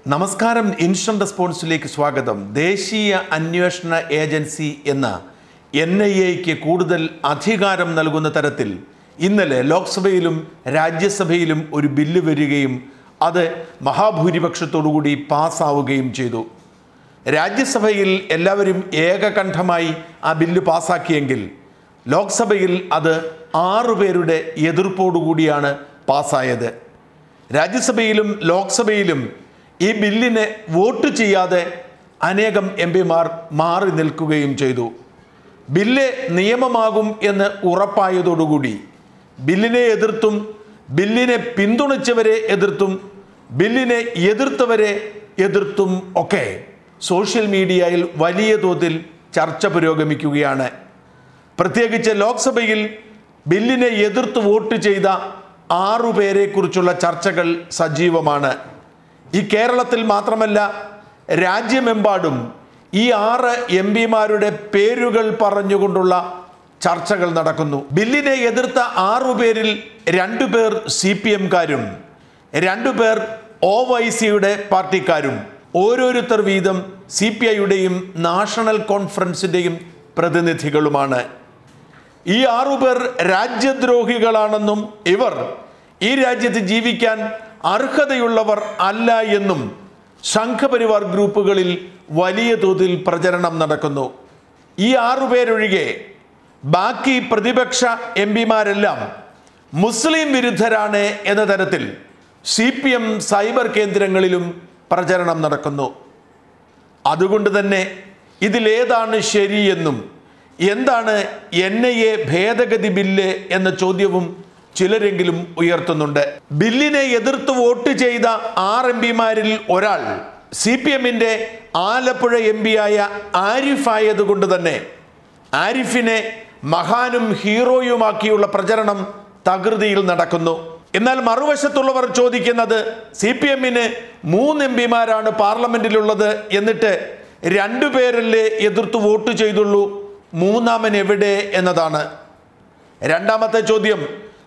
നമസ്കാരം. ഇൻസ്റ്റന്റ് റെസ്പോൺസിലേക്ക് സ്വാഗതം. ദേശീയ അന്വേഷണ ഏജൻസി എന്ന NIAക്ക് കൂടുതൽ അധികാരം നൽകുന്ന തരത്തിൽ ഇന്നലെ ലോക്സഭയിലും രാജ്യസഭയിലും ഒരു ബില്ല് വരികയും അത് മഹാഭൂരിപക്ഷത്തോടുകൂടി പാസ്സാവുകയും ചെയ്തു. രാജ്യസഭയിൽ എല്ലാവരും ഏകകണ്ഠമായി ആ ബില്ല് പാസ്സാക്കിയെങ്കിൽ ലോക്സഭയിൽ അത് 6 പേരുടെ എതിർപ്പോടുകൂടിയാണ് പാസ്സായത്. രാജ്യസഭയിലും ലോക്സഭയിലും ഈ ബില്ലിനെ വോട്ട് ചെയ്യാതെ അനേകം MP-മാർ മാറി നിൽക്കുകയും ചെയ്തു. ബില്ല് നിയമമാകും എന്ന് ഉറപ്പായതോടുകൂടി ബില്ലിനെ എതിർത്തും ബില്ലിനെ പിന്തുണച്ചവരെ എതിർത്തും ബില്ലിനെ എതിർത്തവരെ എതിർത്തും ഒക്കെ സോഷ്യൽ മീഡിയയിൽ വലിയ തോതിൽ ചർച്ച പുരോഗമിക്കുകയാണ്. പ്രത്യേകിച്ച് ലോക്സഭയിൽ ബില്ലിനെ എതിർത്ത് വോട്ട് ചെയ്ത 6 പേരെക്കുറിച്ചുള്ള ചർച്ചകൾ സജീവമാണ്. ഈ കേരളത്തിൽ മാത്രമല്ല, രാജ്യമെമ്പാടും ഈ 6 MP-മാരുടെ പേരുകൾ പറഞ്ഞുകൊണ്ടുള്ള ചർച്ചകൾ നടക്കുന്നു. ബില്ലിനെ എതിർത്ത 6 പേരിൽ 2 പേർ CPM-കാരും 2 പേർ OYC-യുടെ പാർട്ടിക്കാരും ഓരോരുത്തർ വീതം CPI-യുടെയും നാഷണൽ കോൺഫറൻസിൻ്റെയും പ്രതിനിധികളുമാണ്. ഈ 6 പേർ രാജ്യദ്രോഹികളാണെന്നും ഇവർ ഈ രാജ്യത്ത് ജീവിക്കാൻ അർഹതയുള്ളവർ അല്ല എന്നും സംഘപരിവാർ ഗ്രൂപ്പുകളിൽ വലിയ തോതിൽ പ്രചരണം നടക്കുന്നു. ഈ 6 പേരൊഴികെ ബാക്കി പ്രതിപക്ഷ MP-മാരെല്ലാം മുസ്ലിം വിരുദ്ധരാണ് എന്ന തരത്തിൽ CPM സൈബർ കേന്ദ്രങ്ങളിലും പ്രചരണം നടക്കുന്നു. അതുകൊണ്ട് തന്നെ ഇതിലേതാണ് ശരിയെന്നും എന്താണ് NIA ഭേദഗതി ബില്ല് എന്ന ചോദ്യവും ചിലരെങ്കിലും ഉയർത്തുന്നുണ്ട്. ബില്ലിനെ എതിർത്ത് വോട്ട് ചെയ്ത 6 MP-മാരിൽ ഒരാൾ CPM-ന്റെ ആലപ്പുഴ MP-യായ ആരിഫ് ആയതുകൊണ്ട് തന്നെ ആരിഫിനെ മഹാനും ഹീറോയുമാക്കിയുള്ള പ്രചരണം തകൃതിയിൽ നടക്കുന്നു. എന്നാൽ മറുവശത്തുള്ളവർ ചോദിക്കുന്നത് CPM-ന് 3 MP-മാരാണ് പാർലമെന്റിലുള്ളത്, എന്നിട്ട് 2 പേരല്ലേ എതിർത്ത് വോട്ട് ചെയ്തുള്ളൂ, മൂന്നാമൻ എവിടെ എന്നതാണ്. രണ്ടാമത്തെ ചോദ്യം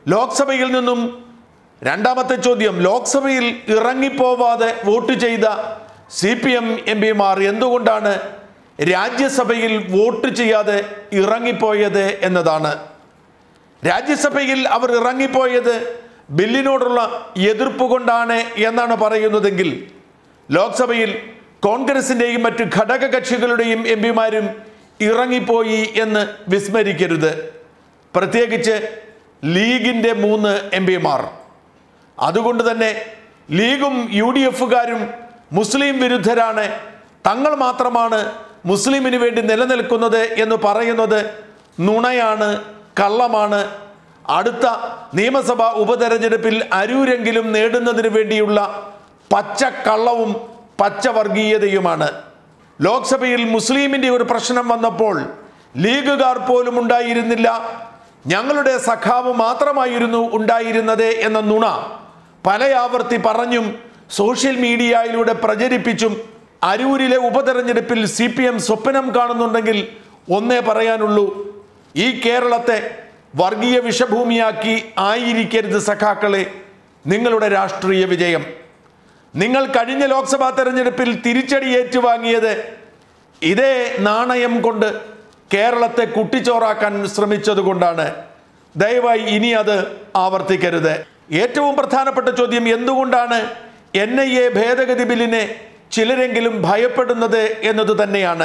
ലോക്സഭയിൽ ഇറങ്ങിപ്പോവാതെ വോട്ട് ചെയ്ത CPM MP-മാർ എന്തുകൊണ്ടാണ് രാജ്യസഭയിൽ വോട്ട് ചെയ്യാതെ ഇറങ്ങിപ്പോയത് എന്നതാണ്. രാജ്യസഭയിൽ അവർ ഇറങ്ങിപ്പോയത് ബില്ലിനോടുള്ള എതിർപ്പ് കൊണ്ടാണ് എന്നാണ് പറയുന്നതെങ്കിൽ ലോക്സഭയിൽ കോൺഗ്രസിൻ്റെയും മറ്റ് ഘടക കക്ഷികളുടെയും MP-മാരും ഇറങ്ങിപ്പോയി എന്ന് വിസ്മരിക്കരുത്. പ്രത്യേകിച്ച് ലീഗിൻ്റെ 3 MP-മാർ. അതുകൊണ്ട് തന്നെ ലീഗും UDF-കാരും മുസ്ലിം വിരുദ്ധരാണ്, തങ്ങൾ മാത്രമാണ് മുസ്ലിമിന് വേണ്ടി നിലനിൽക്കുന്നത് എന്ന് പറയുന്നത് നുണയാണ്, കള്ളമാണ്. അടുത്ത നിയമസഭാ ഉപതെരഞ്ഞെടുപ്പിൽ അരൂരെങ്കിലും നേടുന്നതിന് വേണ്ടിയുള്ള പച്ചക്കള്ളവും പച്ചവർഗീയതയുമാണ്. ലോക്സഭയിൽ മുസ്ലിമിൻ്റെ ഒരു പ്രശ്നം വന്നപ്പോൾ ലീഗുകാർ പോലും ഉണ്ടായിരുന്നില്ല, ഞങ്ങളുടെ സഖാവ് മാത്രമായിരുന്നു ഉണ്ടായിരുന്നത് എന്ന നുണ പലയാവർത്തി പറഞ്ഞും സോഷ്യൽ മീഡിയയിലൂടെ പ്രചരിപ്പിച്ചും അരൂരിലെ ഉപതെരഞ്ഞെടുപ്പിൽ CPM സ്വപ്നം കാണുന്നുണ്ടെങ്കിൽ ഒന്നേ പറയാനുള്ളൂ: ഈ കേരളത്തെ വർഗീയ വിഷഭൂമിയാക്കി ആയിരിക്കരുത് സഖാക്കളെ നിങ്ങളുടെ രാഷ്ട്രീയ വിജയം. നിങ്ങൾ കഴിഞ്ഞ ലോക്സഭാ തെരഞ്ഞെടുപ്പിൽ തിരിച്ചടി ഏറ്റുവാങ്ങിയത് ഇതേ നാണയം കൊണ്ട് കേരളത്തെ കുട്ടിച്ചോറാക്കാൻ ശ്രമിച്ചതുകൊണ്ടാണ്. ദയവായി ഇനി അത് ആവർത്തിക്കരുത്. ഏറ്റവും പ്രധാനപ്പെട്ട ചോദ്യം, എന്തുകൊണ്ടാണ് NIA ഭേദഗതി ബില്ലിനെ ചിലരെങ്കിലും ഭയപ്പെടുന്നത് എന്നത് തന്നെയാണ്.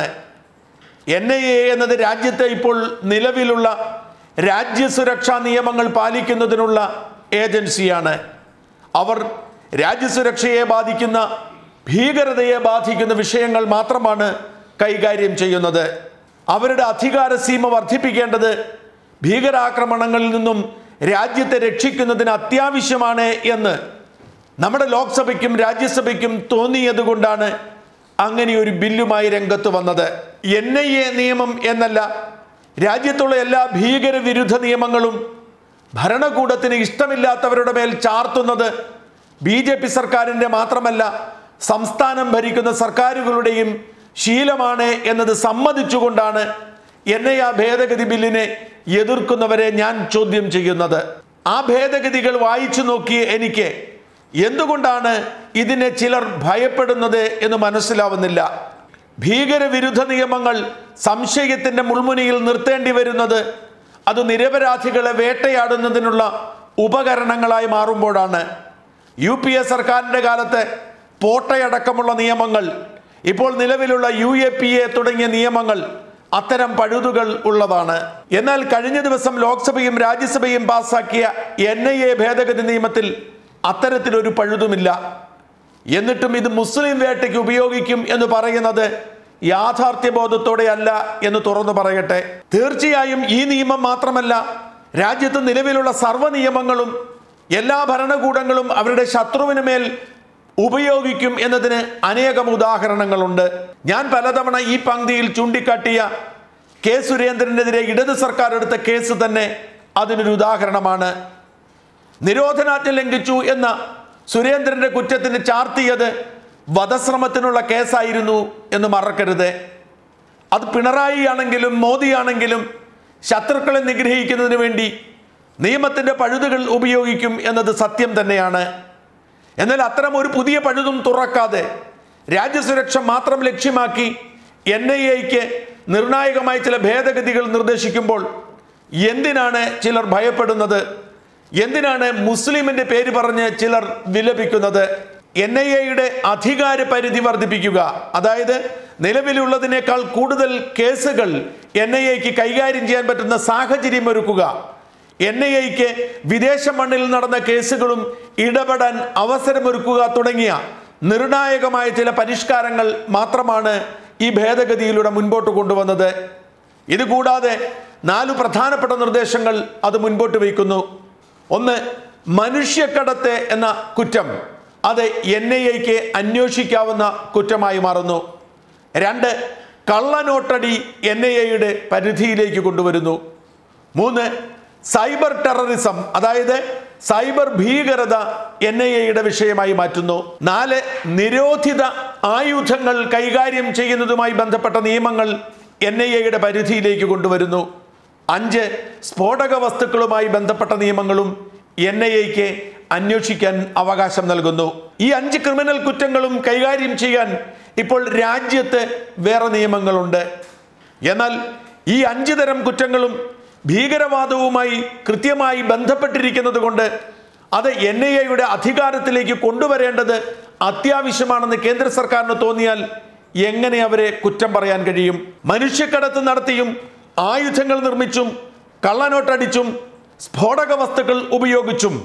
NIA എന്നത് രാജ്യത്തെ ഇപ്പോൾ നിലവിലുള്ള രാജ്യസുരക്ഷാ നിയമങ്ങൾ പാലിക്കുന്നതിനുള്ള ഏജൻസിയാണ്. അവർ രാജ്യസുരക്ഷയെ ബാധിക്കുന്ന, ഭീകരതയെ ബാധിക്കുന്ന വിഷയങ്ങൾ മാത്രമാണ് കൈകാര്യം ചെയ്യുന്നത്. അവരുടെ അധികാര സീമ വർദ്ധിപ്പിക്കേണ്ടത് ഭീകരാക്രമണങ്ങളിൽ നിന്നും രാജ്യത്തെ രക്ഷിക്കുന്നതിന് അത്യാവശ്യമാണ് എന്ന് നമ്മുടെ ലോക്സഭയ്ക്കും രാജ്യസഭയ്ക്കും തോന്നിയതുകൊണ്ടാണ് അങ്ങനെ ഒരു ബില്ലുമായി രംഗത്ത് വന്നത്. NIA നിയമം എന്നല്ല, രാജ്യത്തുള്ള എല്ലാ ഭീകരവിരുദ്ധ നിയമങ്ങളും ഭരണകൂടത്തിന് ഇഷ്ടമില്ലാത്തവരുടെ മേൽ ചാർത്തുന്നത് BJP സർക്കാരിൻ്റെ മാത്രമല്ല സംസ്ഥാനം ഭരിക്കുന്ന സർക്കാരുകളുടെയും ശീലമാണ് എന്നത് സമ്മതിച്ചുകൊണ്ടാണ് NIA ഭേദഗതി ബില്ലിനെ എതിർക്കുന്നവരെ ഞാൻ ചോദ്യം ചെയ്യുന്നത്. ആ ഭേദഗതികൾ വായിച്ചു നോക്കി എനിക്ക് എന്തുകൊണ്ടാണ് ഇതിനെ ചിലർ ഭയപ്പെടുന്നത് എന്ന് മനസ്സിലാവുന്നില്ല. ഭീകരവിരുദ്ധ നിയമങ്ങൾ സംശയത്തിന്റെ മുൾമുനയിൽ നിർത്തേണ്ടി വരുന്നത് അത് നിരപരാധികളെ വേട്ടയാടുന്നതിനുള്ള ഉപകരണങ്ങളായി മാറുമ്പോഴാണ്. UPA സർക്കാരിൻ്റെ കാലത്തെ പോട്ടയടക്കമുള്ള നിയമങ്ങൾ, ഇപ്പോൾ നിലവിലുള്ള UAPA തുടങ്ങിയ നിയമങ്ങൾ അത്തരം പഴുതുകൾ ഉള്ളതാണ്. എന്നാൽ കഴിഞ്ഞ ദിവസം ലോക്സഭയും രാജ്യസഭയും പാസാക്കിയ NIA ഭേദഗതി നിയമത്തിൽ അത്തരത്തിലൊരു പഴുതുമില്ല. എന്നിട്ടും ഇത് മുസ്ലിം വേട്ടയ്ക്ക് ഉപയോഗിക്കും എന്ന് പറയുന്നത് യാഥാർത്ഥ്യബോധത്തോടെ അല്ല എന്ന് തുറന്നു പറയട്ടെ. തീർച്ചയായും ഈ നിയമം മാത്രമല്ല, രാജ്യത്ത് നിലവിലുള്ള സർവ്വ നിയമങ്ങളും എല്ലാ ഭരണകൂടങ്ങളും അവരുടെ ശത്രുവിന് മേൽ ഉപയോഗിക്കും എന്നതിന് അനേകം ഉദാഹരണങ്ങളുണ്ട്. ഞാൻ പലതവണ ഈ പങ്ക്തിയിൽ ചൂണ്ടിക്കാട്ടിയ കെ സുരേന്ദ്രനെതിരെ ഇടത് സർക്കാർ എടുത്ത കേസ് തന്നെ അതിനൊരു ഉദാഹരണമാണ്. നിരോധനാജ്ഞ ലംഘിച്ചു എന്ന സുരേന്ദ്രന്റെ കുറ്റത്തിന് ചാർത്തിയത് വധശ്രമത്തിനുള്ള കേസായിരുന്നു എന്ന് മറക്കരുത്. അത് പിണറായി ആണെങ്കിലും മോദി ആണെങ്കിലും ശത്രുക്കളെ നിഗ്രഹിക്കുന്നതിന് വേണ്ടി നിയമത്തിന്റെ പഴുതുകൾ ഉപയോഗിക്കും എന്നത് സത്യം തന്നെയാണ്. എന്നാൽ അത്തരം ഒരു പുതിയ പഴുതും തുറക്കാതെ രാജ്യസുരക്ഷ മാത്രം ലക്ഷ്യമാക്കി NIAയ്ക്ക് നിർണായകമായ ചില ഭേദഗതികൾ നിർദ്ദേശിക്കുമ്പോൾ എന്തിനാണ് ചിലർ ഭയപ്പെടുന്നത്? എന്തിനാണ് മുസ്ലിമിന്റെ പേര് പറഞ്ഞ് ചിലർ വിലപിക്കുന്നത്? NIAയുടെ അധികാര പരിധി വർദ്ധിപ്പിക്കുക, അതായത് നിലവിലുള്ളതിനേക്കാൾ കൂടുതൽ കേസുകൾ NIAയ്ക്ക് കൈകാര്യം ചെയ്യാൻ പറ്റുന്ന സാഹചര്യം ഒരുക്കുക, NIAയ്ക്ക് വിദേശ മണ്ണിൽ നടന്ന കേസുകളും ഇടപെടാൻ അവസരമൊരുക്കുക തുടങ്ങിയ നിർണായകമായ ചില പരിഷ്കാരങ്ങൾ മാത്രമാണ് ഈ ഭേദഗതിയിലൂടെ മുൻപോട്ട് കൊണ്ടുവന്നത്. ഇതുകൂടാതെ 4 പ്രധാനപ്പെട്ട നിർദ്ദേശങ്ങൾ അത് മുൻപോട്ട് വയ്ക്കുന്നു. 1, മനുഷ്യക്കടത്ത് എന്ന കുറ്റം അത് NIAയ്ക്ക് അന്വേഷിക്കാവുന്ന കുറ്റമായി മാറുന്നു. 2, കള്ളനോട്ടടി NIAയുടെ പരിധിയിലേക്ക് കൊണ്ടുവരുന്നു. 3, സൈബർ ടെററിസം, അതായത് സൈബർ ഭീകരത NIAയുടെ വിഷയമായി മാറ്റുന്നു. 4, നിരോധിത ആയുധങ്ങൾ കൈകാര്യം ചെയ്യുന്നതുമായി ബന്ധപ്പെട്ട നിയമങ്ങൾ NIAയുടെ പരിധിയിലേക്ക് കൊണ്ടുവരുന്നു. 5, സ്ഫോടക വസ്തുക്കളുമായി ബന്ധപ്പെട്ട നിയമങ്ങളും NIAയ്ക്ക് അന്വേഷിക്കാൻ അവകാശം നൽകുന്നു. ഈ 5 ക്രിമിനൽ കുറ്റങ്ങളും കൈകാര്യം ചെയ്യാൻ ഇപ്പോൾ രാജ്യത്ത് വേറെ നിയമങ്ങളുണ്ട്. എന്നാൽ ഈ 5 തരം കുറ്റങ്ങളും ഭീകരവാദവുമായി കൃത്യമായി ബന്ധപ്പെട്ടിരിക്കുന്നത് കൊണ്ട് അത് NIAയുടെ അധികാരത്തിലേക്ക് കൊണ്ടുവരേണ്ടത് അത്യാവശ്യമാണെന്ന് കേന്ദ്ര സർക്കാരിന് തോന്നിയാൽ എങ്ങനെ അവരെ കുറ്റം പറയാൻ കഴിയും? മനുഷ്യക്കടത്ത് നടത്തിയും ആയുധങ്ങൾ നിർമ്മിച്ചും കള്ളനോട്ടടിച്ചും സ്ഫോടക വസ്തുക്കൾ ഉപയോഗിച്ചും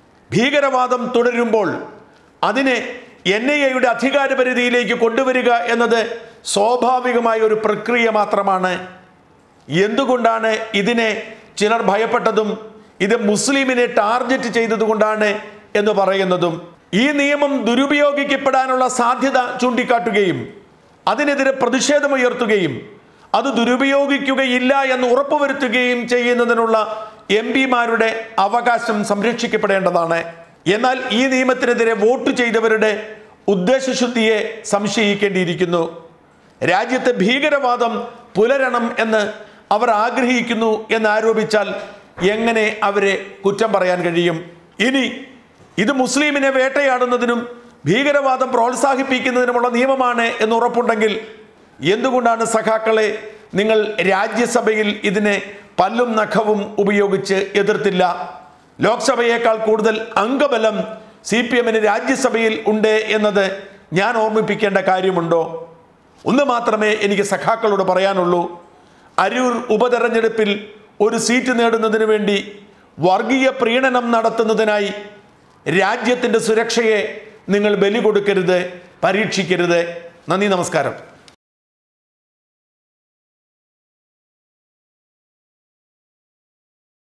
ഭീകരവാദം തുടരുമ്പോൾ അതിനെ NIAയുടെ അധികാര പരിധിയിലേക്ക് കൊണ്ടുവരിക എന്നത് സ്വാഭാവികമായ ഒരു പ്രക്രിയ മാത്രമാണ്. എന്തുകൊണ്ടാണ് ഇതിനെ ചിലർ ഭയപ്പെട്ടതും ഇത് മുസ്ലിമിനെ ടാർഗറ്റ് ചെയ്തതുകൊണ്ടാണ് എന്ന് പറയുന്നതും? ഈ നിയമം ദുരുപയോഗിക്കപ്പെടാനുള്ള സാധ്യത ചൂണ്ടിക്കാട്ടുകയും അതിനെതിരെ പ്രതിഷേധമുയർത്തുകയും അത് ദുരുപയോഗിക്കുകയില്ല എന്ന് ഉറപ്പുവരുത്തുകയും ചെയ്യുന്നതിനുള്ള MPമാരുടെ അവകാശം സംരക്ഷിക്കപ്പെടേണ്ടതാണ്. എന്നാൽ ഈ നിയമത്തിനെതിരെ വോട്ട് ചെയ്തവരുടെ ഉദ്ദേശശുദ്ധിയെ സംശയിക്കേണ്ടിയിരിക്കുന്നു. രാജ്യത്തെ ഭീകരവാദം പുലരണം എന്ന് അവർ ആഗ്രഹിക്കുന്നു എന്നാരോപിച്ചാൽ എങ്ങനെ അവരെ കുറ്റം പറയാൻ കഴിയും? ഇനി ഇത് മുസ്ലിമിനെ വേട്ടയാടുന്നതിനും ഭീകരവാദം പ്രോത്സാഹിപ്പിക്കുന്നതിനുമുള്ള നിയമമാണ് എന്ന് ഉറപ്പുണ്ടെങ്കിൽ എന്തുകൊണ്ടാണ് സഖാക്കളെ നിങ്ങൾ രാജ്യസഭയിൽ ഇതിനെ പല്ലും നഖവും ഉപയോഗിച്ച് എതിർത്തില്ല? ലോക്സഭയേക്കാൾ കൂടുതൽ അംഗബലം CPMന് രാജ്യസഭയിൽ ഉണ്ട് എന്നത് ഞാൻ ഓർമ്മിപ്പിക്കേണ്ട കാര്യമുണ്ടോ? ഒന്ന് മാത്രമേ എനിക്ക് സഖാക്കളോട് പറയാനുള്ളൂ. അരൂർ ഉപതെരഞ്ഞെടുപ്പിൽ ഒരു സീറ്റ് നേടുന്നതിന് വേണ്ടി വർഗീയ പ്രീണനം നടത്തുന്നതിനായി രാജ്യത്തിൻ്റെ സുരക്ഷയെ നിങ്ങൾ ബലി കൊടുക്കരുത്, പരീക്ഷിക്കരുത്. നന്ദി, നമസ്കാരം.